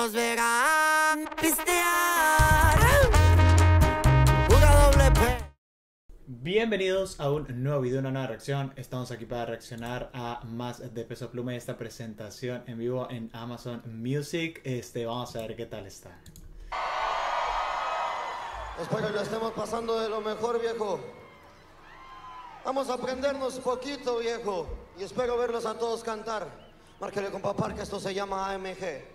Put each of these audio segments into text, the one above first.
los verán pistear. Una doble P. Bienvenidos a un nuevo video, una nueva reacción. Estamos aquí para reaccionar a más de Peso Pluma y esta presentación en vivo en Amazon Music. Vamos a ver qué tal está. Espero que lo estemos pasando de lo mejor, viejo. Vamos a aprendernos poquito, viejo. Y espero verlos a todos cantar. Márquele con papá que esto se llama AMG.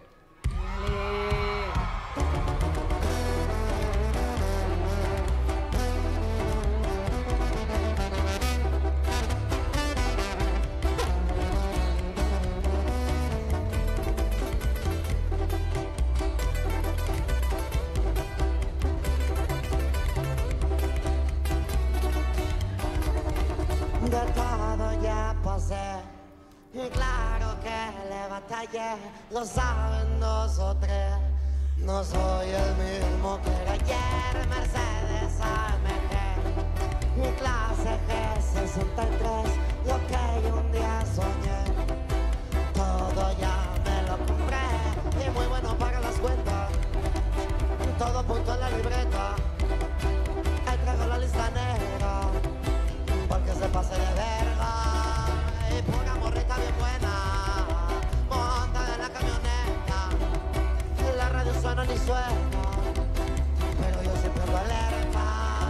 De todo ya pasé, y claro que le batallé, lo saben dos o tres. No soy el mismo que era ayer, Mercedes AMG, mi clase G63, lo que yo un día soñé. Todo ya me lo compré, y muy bueno para las cuentas, todo punto en la libreta, ahí traigo la lista negra. Porque se pase de verga y pura morrita bien buena, monta en la camioneta, y la radio suena ni suena, pero yo siempre ando alerta.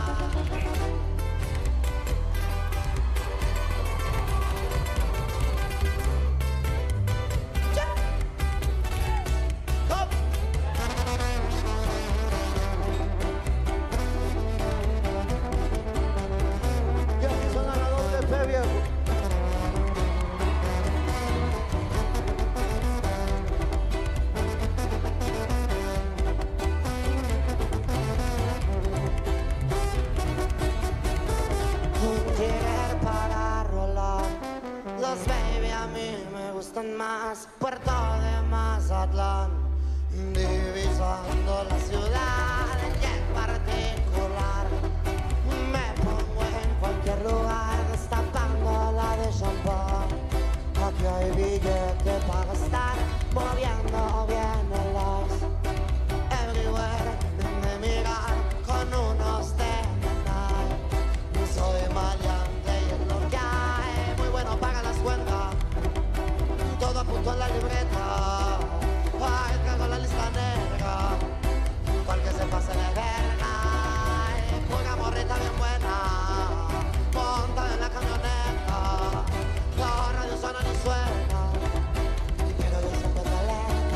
Los baby a mí me gustan más, Puerto de Mazatlán, divisando la ciudad en particular. Me pongo en cualquier lugar, destapando la de champán. Aquí hay billete para gastar, moviendo bien el ice. Everywhere me miran con unos de night. Soy maleante y es lo que hay, muy bueno para las cuentas, todo apunto en la libreta, ay, cago la lista negra, porque se pase de verga, y pura morrita bien buena, monta en la camioneta, la radio suena ni suena, pero yo siempre te alerta.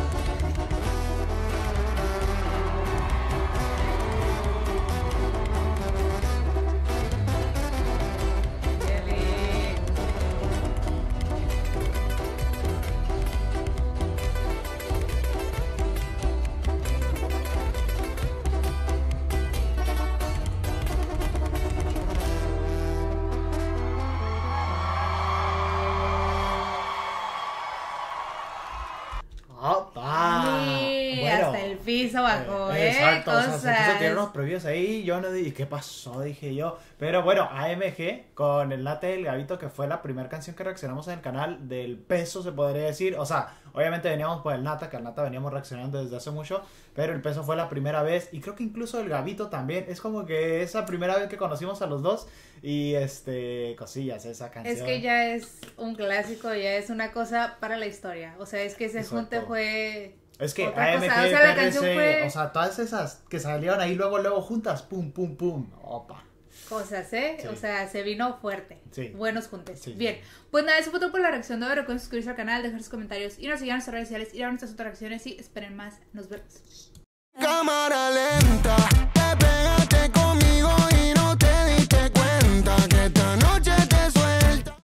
¡Opa! Sí, Bueno, hasta el piso bajó, exacto, o sea, se quiso tirar unos cosas. previos ahí. Yo no dije, ¿qué pasó? Dije yo. Pero bueno, AMG con el Late del Gabito, que fue la primera canción que reaccionamos en el canal del Peso, se podría decir. O sea, obviamente veníamos por el Nata, que al Nata veníamos reaccionando desde hace mucho, pero el Peso fue la primera vez. Y creo que incluso el Gabito también. Es como que esa primera vez que conocimos a los dos. Y cosillas, esa canción. Es que ya es un clásico, ya es una cosa para la historia. O sea, es que ese Exacto. junte fue Es que otra AMG, cosa. O sea, la PRS, canción fue o sea, todas esas que salieron ahí luego juntas, pum, pum, pum, opa. cosas, ¿eh? Sí. O sea, se vino fuerte. Sí. Buenos juntes. Sí. Bien. Pues nada, eso fue todo por la reacción de hoy. Recuerden suscribirse al canal, dejar sus comentarios, ir a seguir a nuestras redes sociales, ir a nuestras otras reacciones y esperen más. Nos vemos. Cámara.